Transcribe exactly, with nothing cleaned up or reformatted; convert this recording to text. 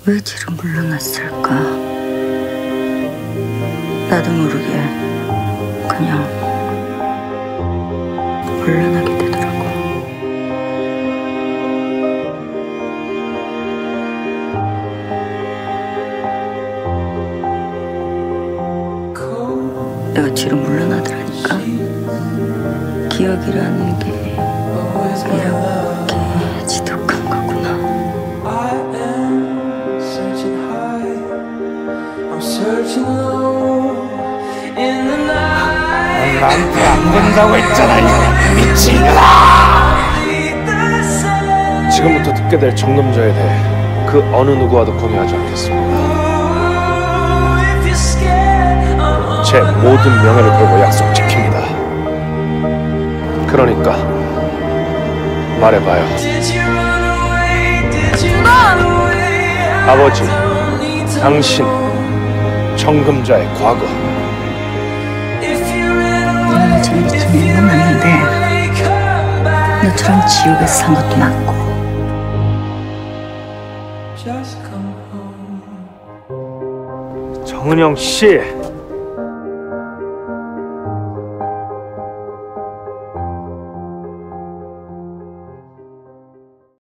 왜 뒤로 물러났을까? 나도 모르게 그냥 물러나게 되더라고. 내가 뒤로 물러나더라니까. 기억이라는 게 이렇게 지독한 거구나. 난 나한테 안 된다고 했잖아, 이 미친년아! 지금부터 듣게 될 정금자에 대해 그 어느 누구와도 공유하지 않겠습니다. 제 모든 명예를 걸고 약속 지킵니다. 그러니까 말해봐요. 아버지, 당신 정금자의 과거. 너는 지금 미친 건 맞는데 너처럼 지옥에서 산 것도 맞고. 정은영 씨.